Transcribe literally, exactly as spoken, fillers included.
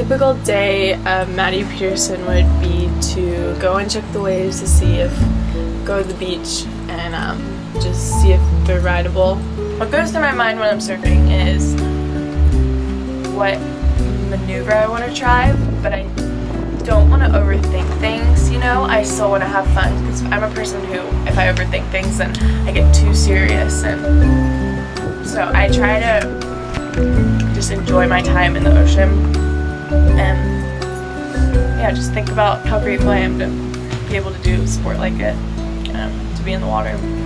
typical day of Maddie Peterson would be to go and check the waves to see if, go to the beach and um, just see if they're rideable. What goes through my mind when I'm surfing is what maneuver I want to try, but I don't want to overthink things, you know? I still want to have fun because I'm a person who, if I overthink things, then I get too serious, and so I try to just enjoy my time in the ocean and yeah, just think about how grateful I am to be able to do sport like it, um, to be in the water.